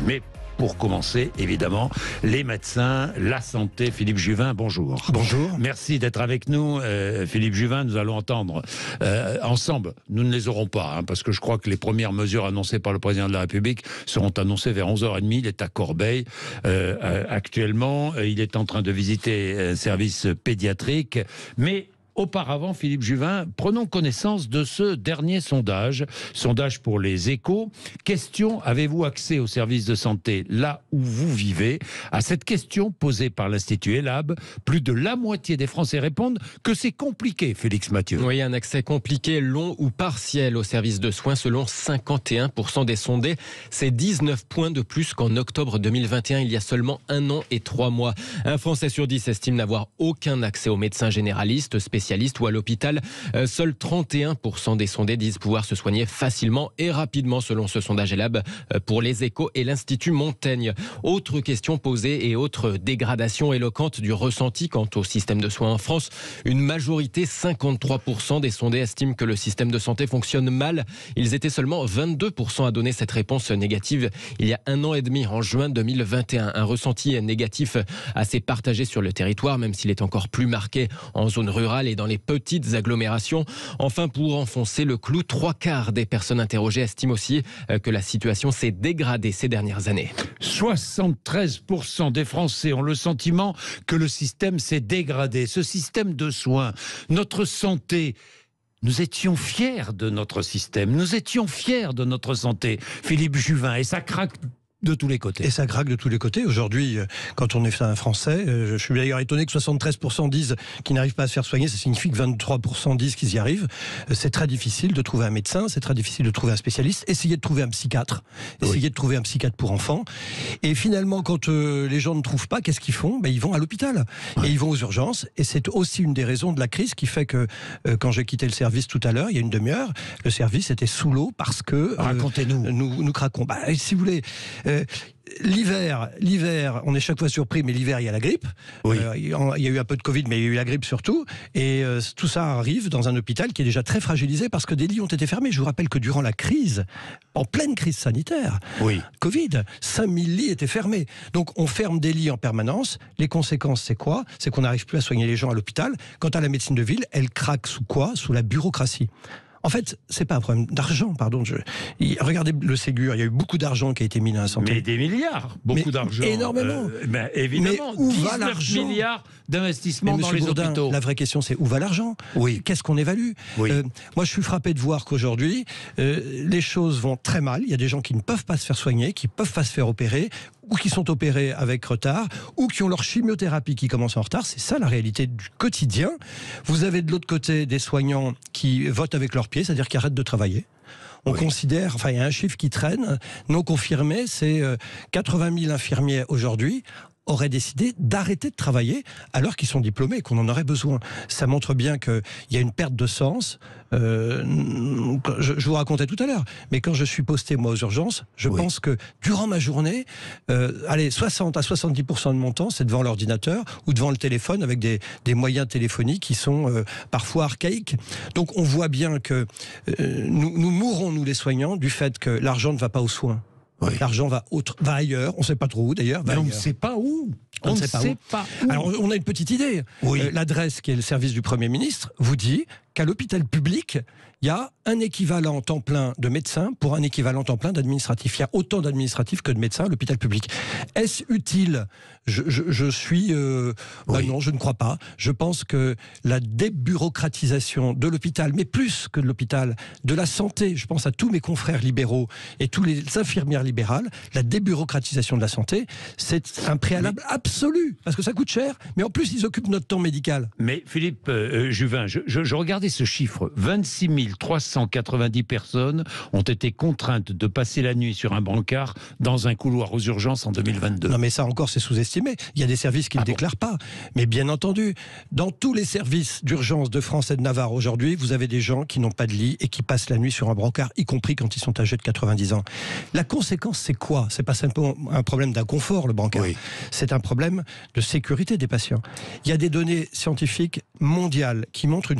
Mais pour commencer, évidemment, les médecins, la santé. Philippe Juvin, bonjour. Bonjour. Merci d'être avec nous. Philippe Juvin, nous allons entendre ensemble, nous ne les aurons pas, parce que je crois que les premières mesures annoncées par le président de la République seront annoncées vers 11h30. Il est à Corbeil actuellement. Il est en train de visiter un service pédiatrique. Mais auparavant, Philippe Juvin, prenons connaissance de ce dernier sondage pour les Échos. Question, avez-vous accès aux services de santé là où vous vivez? À cette question posée par l'Institut ELAB, plus de la moitié des Français répondent que c'est compliqué, Félix Mathieu. Oui, un accès compliqué, long ou partiel aux services de soins selon 51% des sondés. C'est 19 points de plus qu'en octobre 2021, il y a seulement 1 an et 3 mois. Un Français sur 10 estime n'avoir aucun accès aux médecins généralistes, spécialistes ou à l'hôpital. Seuls 31% des sondés disent pouvoir se soigner facilement et rapidement selon ce sondage ELAB pour les Échos et l'Institut Montaigne. Autre question posée et autre dégradation éloquente du ressenti quant au système de soins en France. Une majorité, 53% des sondés estiment que le système de santé fonctionne mal. Ils étaient seulement 22% à donner cette réponse négative il y a 1 an et demi, en juin 2021. Un ressenti négatif assez partagé sur le territoire, même s'il est encore plus marqué en zone rurale et dans les petites agglomérations. Enfin, pour enfoncer le clou, 3/4 des personnes interrogées estiment aussi que la situation s'est dégradée ces dernières années. 73% des Français ont le sentiment que le système s'est dégradé. Ce système de soins, notre santé, nous étions fiers de notre système, nous étions fiers de notre santé, Philippe Juvin, et ça craque de tous les côtés. Et ça craque de tous les côtés. Aujourd'hui, quand on est un Français, je suis d'ailleurs étonné que 73% disent qu'ils n'arrivent pas à se faire soigner. Ça signifie que 23% disent qu'ils y arrivent. C'est très difficile de trouver un médecin, c'est très difficile de trouver un spécialiste. Essayez de trouver un psychiatre. Essayez de trouver un psychiatre pour enfants. Et finalement, quand les gens ne trouvent pas, qu'est-ce qu'ils font? Ils vont à l'hôpital. Et ils vont aux urgences. Et c'est aussi une des raisons de la crise qui fait que, quand j'ai quitté le service tout à l'heure, il y a une demi-heure, le service était sous l'eau parce que... Racontez-nous. Nous craquons. Si vous voulez... L'hiver, on est chaque fois surpris, mais l'hiver, il y a la grippe. Oui. Il y a eu un peu de Covid, mais il y a eu la grippe surtout. Et tout ça arrive dans un hôpital qui est déjà très fragilisé parce que des lits ont été fermés. Je vous rappelle que durant la crise, en pleine crise sanitaire, Covid, 5000 lits étaient fermés. Donc on ferme des lits en permanence. Les conséquences, c'est quoi? C'est qu'on n'arrive plus à soigner les gens à l'hôpital. Quant à la médecine de ville, elle craque sous quoi? Sous la bureaucratie. En fait, c'est pas un problème d'argent, pardon. Regardez le Ségur, il y a eu beaucoup d'argent qui a été mis dans la santé. Mais des milliards, beaucoup d'argent. Énormément. Évidemment, mais où va 19 l'argent? milliards d'investissements dans les Bourdin, hôpitaux. la vraie question, c'est où va l'argent? Qu'est-ce qu'on évalue? Moi, je suis frappé de voir qu'aujourd'hui, les choses vont très mal. Il y a des gens qui ne peuvent pas se faire soigner, qui ne peuvent pas se faire opérer, ou qui sont opérés avec retard, ou qui ont leur chimiothérapie qui commence en retard. C'est ça la réalité du quotidien. Vous avez de l'autre côté des soignants qui votent avec leurs pieds, c'est-à-dire qui arrêtent de travailler. On considère, il y a un chiffre qui traîne, non confirmé, c'est 80 000 infirmiers aujourd'hui auraient décidé d'arrêter de travailler alors qu'ils sont diplômés et qu'on en aurait besoin. Ça montre bien qu'il y a une perte de sens. Je vous racontais tout à l'heure, mais quand je suis posté moi aux urgences, je pense que durant ma journée, 60 à 70% de mon temps, c'est devant l'ordinateur ou devant le téléphone avec des moyens téléphoniques qui sont parfois archaïques. Donc on voit bien que nous mourrons, nous les soignants, du fait que l'argent ne va pas aux soins. L'argent va ailleurs, on ne sait pas trop où d'ailleurs. On ne sait pas où. On ne sait pas où. Alors on a une petite idée. L'adresse qui est le service du Premier ministre vous dit qu'à l'hôpital public, il y a un équivalent temps plein de médecins pour un équivalent temps plein d'administratifs. Il y a autant d'administratifs que de médecins à l'hôpital public. Est-ce utile? Je suis... non, je ne crois pas. Je pense que la débureaucratisation de l'hôpital, mais plus que de l'hôpital, de la santé, je pense à tous mes confrères libéraux et tous les infirmières libérales, la débureaucratisation de la santé, c'est un préalable absolu, parce que ça coûte cher, mais en plus ils occupent notre temps médical. Mais Philippe Juvin, je regardais ce chiffre, 26 390 personnes ont été contraintes de passer la nuit sur un brancard dans un couloir aux urgences en 2022. Non mais ça encore c'est sous-estimé, il y a des services qui ne déclarent pas, mais bien entendu, dans tous les services d'urgence de France et de Navarre aujourd'hui, vous avez des gens qui n'ont pas de lit et qui passent la nuit sur un brancard, y compris quand ils sont âgés de 90 ans. La conséquence c'est quoi? C'est pas simplement un problème d'inconfort le brancard, c'est un problème de sécurité des patients. Il y a des données scientifiques mondiales qui montrent une chose très simple.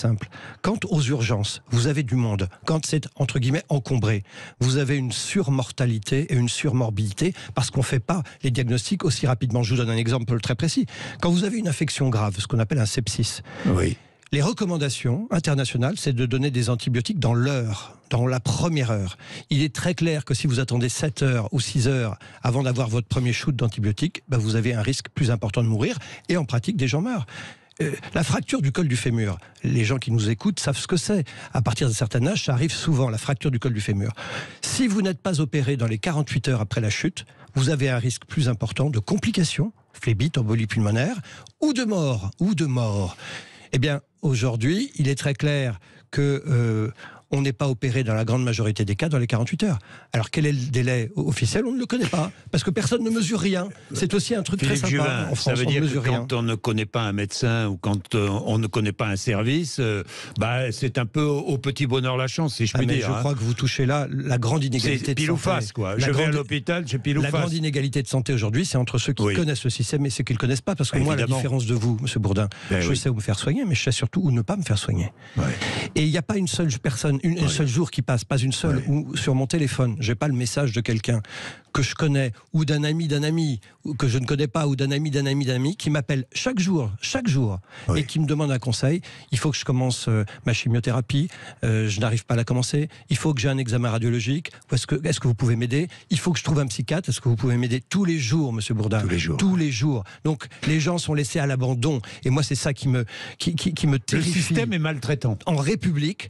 simple. Quand aux urgences, vous avez du monde, quand c'est entre guillemets encombré, vous avez une surmortalité et une surmorbidité parce qu'on ne fait pas les diagnostics aussi rapidement. Je vous donne un exemple très précis. Quand vous avez une infection grave, ce qu'on appelle un sepsis, oui. Les recommandations internationales, c'est de donner des antibiotiques dans l'heure, dans la première heure. Il est très clair que si vous attendez 7 heures ou 6 heures avant d'avoir votre premier shoot d'antibiotiques, vous avez un risque plus important de mourir. Et en pratique, des gens meurent. La fracture du col du fémur, les gens qui nous écoutent savent ce que c'est. À partir d'un certain âge, ça arrive souvent, la fracture du col du fémur. Si vous n'êtes pas opéré dans les 48 heures après la chute, vous avez un risque plus important de complications, phlébite, embolie pulmonaire, ou de mort. Eh bien, aujourd'hui, il est très clair que on n'est pas opéré dans la grande majorité des cas dans les 48 heures. Alors, quel est le délai officiel? On ne le connaît pas, parce que personne ne mesure rien. C'est aussi un truc Philippe très sympa. Juvin, en France, ça veut dire que rien. quand on ne connaît pas un médecin ou quand on ne connaît pas un service, c'est un peu au petit bonheur la chance, si je puis dire. Je crois que vous touchez là la grande inégalité de santé. C'est pile ou face, quoi. Je vais à l'hôpital, j'ai pile ou face. La grande inégalité de santé aujourd'hui, c'est entre ceux qui connaissent le système et ceux qui ne le connaissent pas. Parce que moi, évidemment, la différence de vous, M. Bourdin, je sais où me faire soigner, mais je sais surtout où ne pas me faire soigner. Ouais. Et il n'y a pas une seule personne, un seul jour qui passe, pas une seule, où sur mon téléphone, j'ai pas le message de quelqu'un que je connais, ou d'un ami, ou que je ne connais pas, ou d'un ami, qui m'appelle chaque jour, et qui me demande un conseil. Il faut que je commence ma chimiothérapie, je n'arrive pas à la commencer. Il faut que j'ai un examen radiologique. Est-ce que vous pouvez m'aider? Il faut que je trouve un psychiatre. Est-ce que vous pouvez m'aider? Tous les jours, Monsieur Bourdin. Tous les jours. Donc, les gens sont laissés à l'abandon. Et moi, c'est ça qui me terrifie. Le système est maltraitant. En République,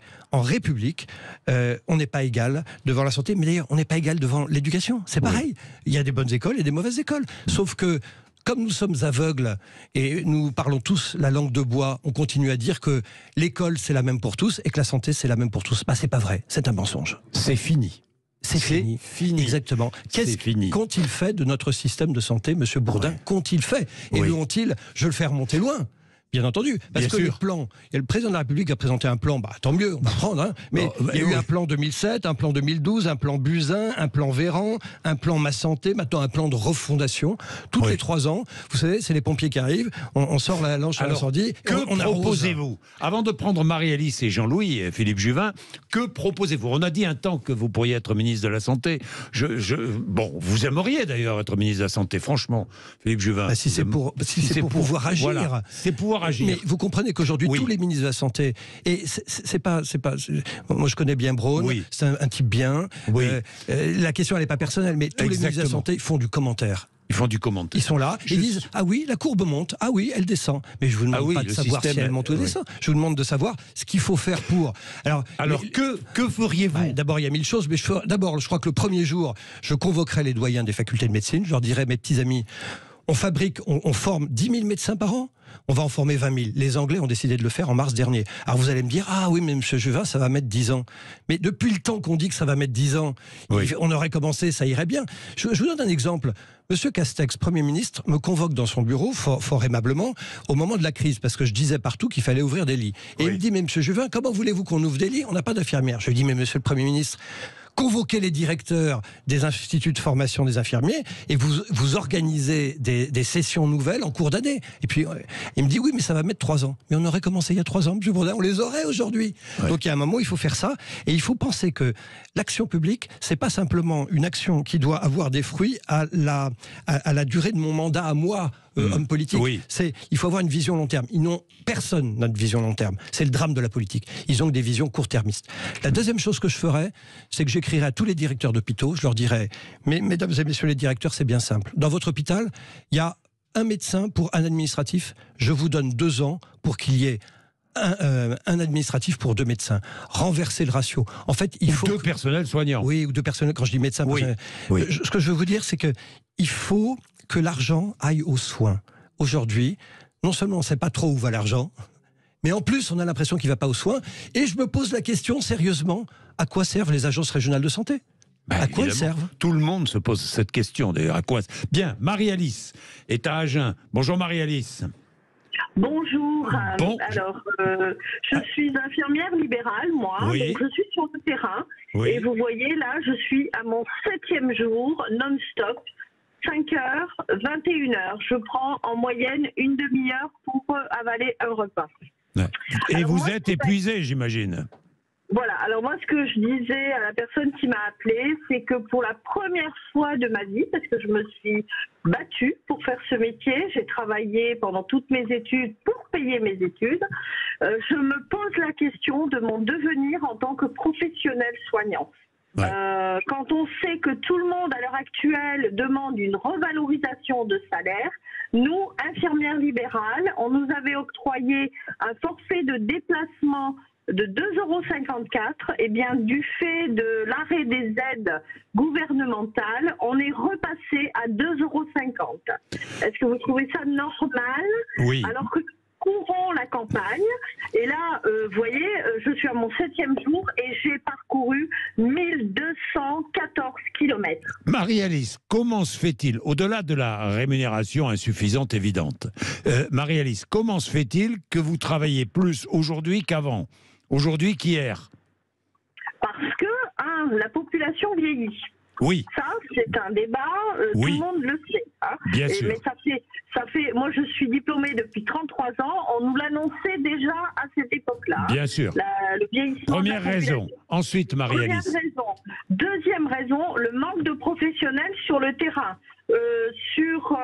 on n'est pas égal devant la santé, mais d'ailleurs, on n'est pas égal devant l'éducation. C'est pareil. Il y a des bonnes écoles et des mauvaises écoles. Sauf que, comme nous sommes aveugles et nous parlons tous la langue de bois, on continue à dire que l'école, c'est la même pour tous et que la santé, c'est la même pour tous. C'est pas vrai. C'est un mensonge. C'est fini. C'est fini. Exactement. Qu'ont-ils fait de notre système de santé, Monsieur Bourdin? Qu'ont-ils fait? Et le ont-ils? Je le fais remonter loin. Bien entendu, parce que les plans, le président de la République a présenté un plan, tant mieux, on va prendre, mais il y a eu un plan 2007, un plan 2012, un plan Buzyn, un plan Véran, un plan Ma Santé, maintenant un plan de refondation, toutes les 3 ans, vous savez, c'est les pompiers qui arrivent, on sort la lance sur l'incendie, que proposez-vous? Avant de prendre Marie-Alice et Jean-Louis et Philippe Juvin, que proposez-vous? On a dit un temps que vous pourriez être ministre de la Santé, vous aimeriez d'ailleurs être ministre de la Santé, franchement, Philippe Juvin. Si c'est pour pouvoir agir. Voilà, c'est pouvoir agir. Mais vous comprenez qu'aujourd'hui, tous les ministres de la Santé, et c'est pas, moi je connais bien Braun, c'est un type bien, la question elle n'est pas personnelle, mais tous les ministres de la Santé font du commentaire. Ils font du commentaire. Ils sont là, ils disent « Ah oui, la courbe monte, ah oui, elle descend ». Mais je vous demande pas de savoir si elle monte ou descend. Je vous demande de savoir ce qu'il faut faire pour... Alors que feriez-vous? D'abord, il y a 1000 choses, mais d'abord, je crois que le premier jour, je convoquerai les doyens des facultés de médecine, je leur dirai « Mes petits amis, on forme 10 000 médecins par an. On va en former 20 000. Les Anglais ont décidé de le faire en mars dernier. Alors vous allez me dire, ah oui, mais M. Juvin, ça va mettre 10 ans. Mais depuis le temps qu'on dit que ça va mettre 10 ans, on aurait commencé, ça irait bien. Je vous donne un exemple. M. Castex, Premier ministre, me convoque dans son bureau, fort aimablement, au moment de la crise, parce que je disais partout qu'il fallait ouvrir des lits. Et il me dit, mais M. Juvin, comment voulez-vous qu'on ouvre des lits? On n'a pas d'infirmières. Je lui dis, mais Monsieur le Premier ministre, convoquez les directeurs des instituts de formation des infirmiers et vous organisez des sessions nouvelles en cours d'année. Et puis, il me dit, oui, mais ça va mettre 3 ans. Mais on aurait commencé il y a 3 ans, M. Bourdin, on les aurait aujourd'hui. Donc, il y a un moment où il faut faire ça. Et il faut penser que l'action publique, c'est pas simplement une action qui doit avoir des fruits à la durée de mon mandat à moi, homme politique. Il faut avoir une vision long terme. Personne n'a de vision long terme. C'est le drame de la politique. Ils ont que des visions court-termistes. La deuxième chose que je ferais, c'est que j'écrirais à tous les directeurs d'hôpitaux, je leur dirais, mais mesdames et messieurs les directeurs, c'est bien simple. Dans votre hôpital, il y a un médecin pour un administratif. Je vous donne 2 ans pour qu'il y ait un administratif pour 2 médecins. Renverser le ratio. En fait, il faut 2 personnels soignants. Oui, ou 2 personnels. Quand je dis médecin, ce que je veux vous dire, c'est que il faut que l'argent aille aux soins. Aujourd'hui, non seulement on ne sait pas trop où va l'argent, mais en plus on a l'impression qu'il ne va pas aux soins. Et je me pose la question sérieusement, à quoi servent les agences régionales de santé? À quoi elles servent? Tout le monde se pose cette question d'ailleurs. À quoi? Bien, Marie-Alice est à Agen. Bonjour Marie-Alice. Bonjour. Alors, je suis infirmière libérale, moi. Donc je suis sur le terrain. Et vous voyez, là, je suis à mon 7e jour, non-stop. 5h, 21h. Je prends en moyenne une demi-heure pour avaler un repas. Ouais. Et alors vous êtes épuisé, j'imagine. Voilà, alors moi ce que je disais à la personne qui m'a appelée, c'est que pour la première fois de ma vie, parce que je me suis battue pour faire ce métier, j'ai travaillé pendant toutes mes études pour payer mes études, je me pose la question de mon devenir en tant que professionnel soignant. Ouais. Quand on sait que tout le monde à l'heure actuelle demande une revalorisation de salaire, nous, infirmières libérales, on nous avait octroyé un forfait de déplacement de 2,54 €, et bien du fait de l'arrêt des aides gouvernementales, on est repassé à 2,50 €. Est-ce que vous trouvez ça normal? Oui. Alors que courons la campagne, et là, vous voyez, je suis à mon 7e jour et j'ai parcouru 1214 kilomètres. Marie-Alice, comment se fait-il, au-delà de la rémunération insuffisante évidente, Marie-Alice, comment se fait-il que vous travaillez plus aujourd'hui qu'avant, aujourd'hui qu'hier? Parce que, la population vieillit. Oui. Ça, c'est un débat, oui. Tout le monde le sait. Hein. Bien sûr. Mais ça fait, moi je suis diplômée depuis 33 ans, on nous l'annonçait déjà à cette époque-là. Bien sûr. Le vieillissement. Première raison. Ensuite, Marie-Alice. Première raison. Deuxième raison, le manque de professionnels sur le terrain. Sur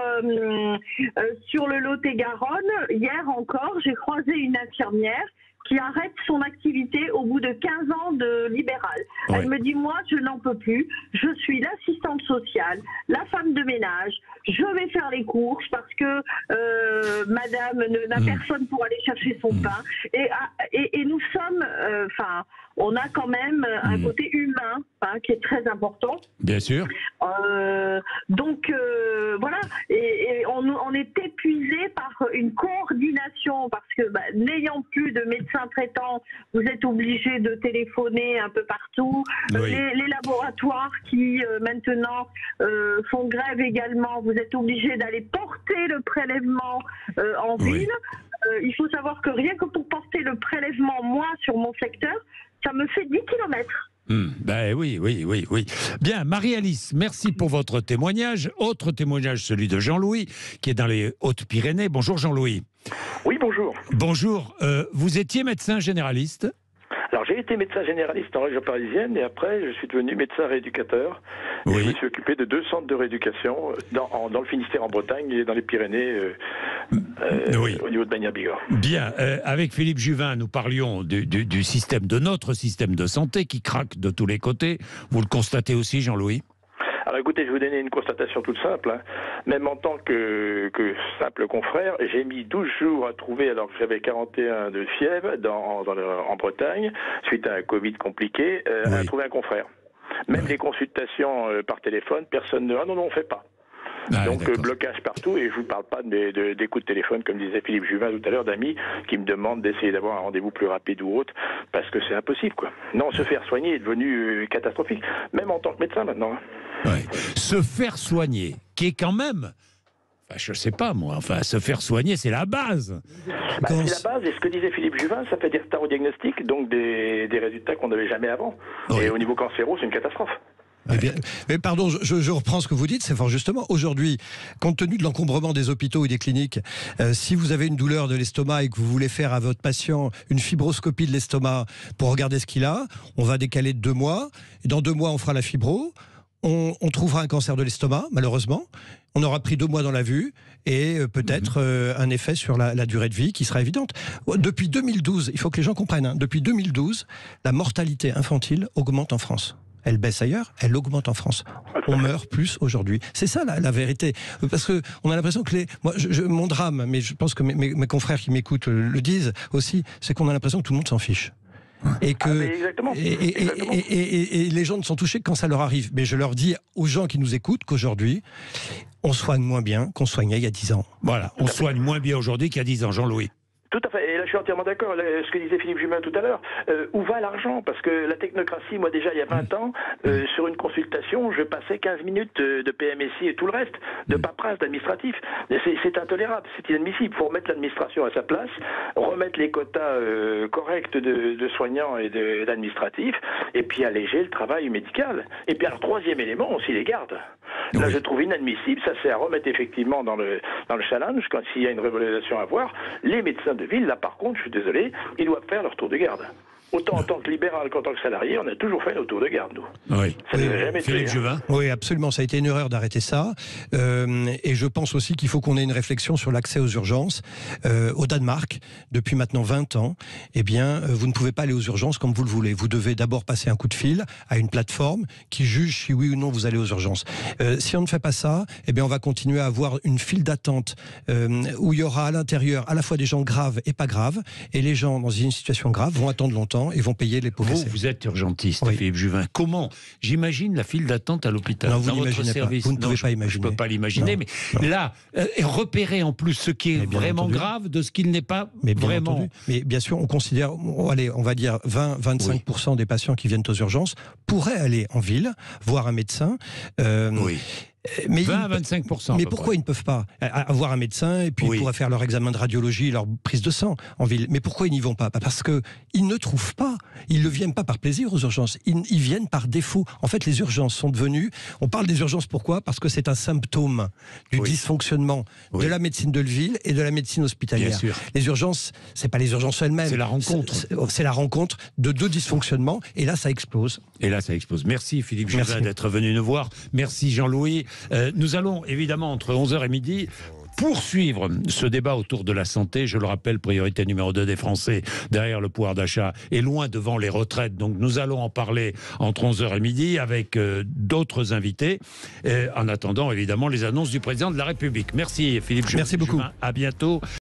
le Lot-et-Garonne, hier encore, j'ai croisé une infirmière qui arrête son activité au bout de 15 ans de libéral. Ouais. Elle me dit, moi, je n'en peux plus, je suis l'assistante sociale, la femme de ménage, je vais faire les courses parce que madame n'a personne pour aller chercher son pain. Et nous sommes, on a quand même un côté humain qui est très important. Bien sûr. Donc, voilà, et on est épuisé par une coordination parce que n'ayant plus de médecins traitants, vous êtes obligé de téléphoner un peu partout. Oui. Les laboratoires qui maintenant font grève également, vous êtes obligé d'aller porter le prélèvement en ville. Il faut savoir que rien que pour porter le prélèvement, moi, sur mon secteur, ça me fait 10 kilomètres. Oui. Bien, Marie-Alice, merci pour votre témoignage. Autre témoignage, celui de Jean-Louis, qui est dans les Hautes-Pyrénées. Bonjour Jean-Louis. Oui, bonjour. Bonjour. Vous étiez médecin généraliste ? Alors j'ai été médecin généraliste en région parisienne et après je suis devenu médecin rééducateur. Oui. Je me suis occupé de 2 centres de rééducation dans le Finistère en Bretagne et dans les Pyrénées au niveau de Bagnères-Bigorre. Bien, avec Philippe Juvin, nous parlions du système, de notre système de santé qui craque de tous les côtés. Vous le constatez aussi, Jean-Louis ? Alors écoutez, je vais vous donner une constatation toute simple. Hein. Même en tant que simple confrère, j'ai mis 12 jours à trouver, alors que j'avais 41 de fièvre en Bretagne, suite à un Covid compliqué, à trouver un confrère. Même les consultations par téléphone, personne ne... Ah non, on ne fait pas. Donc blocage partout, et je ne vous parle pas des coups de téléphone, comme disait Philippe Juvin tout à l'heure, d'amis qui me demandent d'essayer d'avoir un rendez-vous plus rapide ou autre, parce que c'est impossible, quoi. Non, se faire soigner est devenu catastrophique, même en tant que médecin maintenant. Ouais. Se faire soigner, qui est quand même... je sais pas moi, se faire soigner, c'est la base. C'est la base, et ce que disait Philippe Juvin, ça fait des retards au diagnostic, donc des résultats qu'on n'avait jamais avant. Et au niveau cancéro, c'est une catastrophe. Mais pardon, je reprends ce que vous dites, c'est fort justement. Aujourd'hui, compte tenu de l'encombrement des hôpitaux ou des cliniques, si vous avez une douleur de l'estomac et que vous voulez faire à votre patient une fibroscopie de l'estomac pour regarder ce qu'il a, on va décaler de 2 mois. Et dans 2 mois, on fera la fibro. On trouvera un cancer de l'estomac, malheureusement. On aura pris 2 mois dans la vue et peut-être un effet sur la durée de vie qui sera évidente. Depuis 2012, il faut que les gens comprennent, hein, depuis 2012, la mortalité infantile augmente en France. Elle baisse ailleurs, elle augmente en France. On meurt plus aujourd'hui. C'est ça la vérité. Parce que on a l'impression que mon drame, mais je pense que mes confrères qui m'écoutent le disent aussi, c'est qu'on a l'impression que tout le monde s'en fiche. Et que exactement. Et les gens ne sont touchés que quand ça leur arrive. Mais je leur dis aux gens qui nous écoutent qu'aujourd'hui, on soigne moins bien qu'on soignait il y a 10 ans. Voilà, on soigne moins bien aujourd'hui qu'il y a 10 ans, Jean-Louis. Tout à fait, et là je suis entièrement d'accord, ce que disait Philippe Juvin tout à l'heure, où va l'argent? Parce que la technocratie, moi déjà il y a 20 ans, sur une consultation, je passais 15 minutes de PMSI et tout le reste, de paperasse, d'administratif. C'est intolérable, c'est inadmissible, il faut remettre l'administration à sa place, remettre les quotas corrects de soignants et d'administratifs, et puis alléger le travail médical. Et puis alors, 3e élément, aussi les gardes. Là, je trouve inadmissible, ça c'est à remettre effectivement dans le challenge, quand s'il y a une revalorisation à voir, les médecins de ville, là par contre, je suis désolé, ils doivent faire leur tour de garde. Autant en tant que libéral qu'en tant que salarié, on a toujours fait nos tours de garde, nous. Oui. Ça ne jamais Philippe Juvin. Oui, absolument. Ça a été une erreur d'arrêter ça. Et je pense aussi qu'il faut qu'on ait une réflexion sur l'accès aux urgences. Au Danemark, depuis maintenant 20 ans, eh bien, vous ne pouvez pas aller aux urgences comme vous le voulez. Vous devez d'abord passer un coup de fil à une plateforme qui juge si oui ou non vous allez aux urgences. Si on ne fait pas ça, eh bien, on va continuer à avoir une file d'attente où il y aura à l'intérieur à la fois des gens graves et pas graves. Et les gens dans une situation grave vont attendre longtemps et vont payer les pots cassés. Vous êtes urgentiste, oui. Philippe Juvin. Comment? J'imagine la file d'attente à l'hôpital. Non, vous dans votre service. pas. Vous ne pouvez pas imaginer. Je ne peux pas l'imaginer, mais là, repérer en plus ce qui est vraiment grave de ce qui n'est pas vraiment. Entendu. Mais bien sûr, on considère, allez, on va dire 20-25% des patients qui viennent aux urgences pourraient aller en ville, voir un médecin. Oui. Mais 20 à 25%. Mais pourquoi ils ne peuvent pas avoir un médecin et puis ils pourraient faire leur examen de radiologie, leur prise de sang en ville? Mais pourquoi ils n'y vont pas? Parce qu'ils ne trouvent pas. Ils ne viennent pas par plaisir aux urgences. Ils viennent par défaut. En fait, les urgences sont devenues... On parle des urgences pourquoi? Parce que c'est un symptôme du dysfonctionnement de la médecine de ville et de la médecine hospitalière. Bien sûr. Les urgences, ce n'est pas les urgences elles-mêmes. C'est la rencontre. C'est la rencontre de deux dysfonctionnements et là, ça explose. Merci Philippe Juvin d'être venu nous voir. Merci Jean-Louis. Nous allons évidemment entre 11h et midi poursuivre ce débat autour de la santé. Je le rappelle, priorité numéro 2 des Français derrière le pouvoir d'achat et loin devant les retraites. Donc nous allons en parler entre 11h et midi avec d'autres invités. En attendant évidemment les annonces du président de la République. Merci Philippe Juvin. Merci beaucoup. À bientôt.